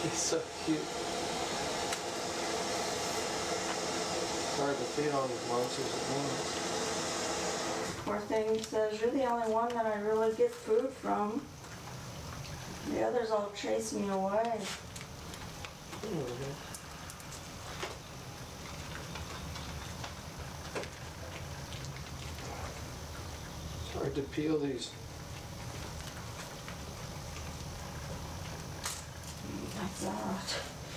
It's so cute. Hard to feed on monsters at once. Poor thing says, you're the only one that I really get food from. The others all chase me away. It's hard to peel these. That's that.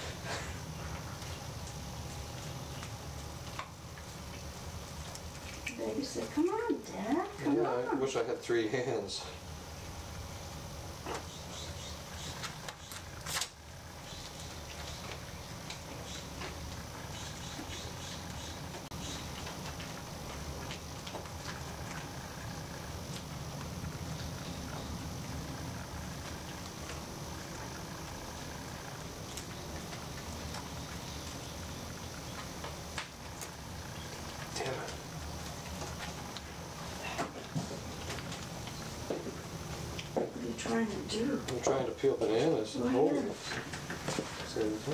Baby said, come on, Dad, come Yeah, on. I wish I had 3 hands. Damn it. What are you trying to do? I'm trying to peel bananas. Go Hold ahead. it. So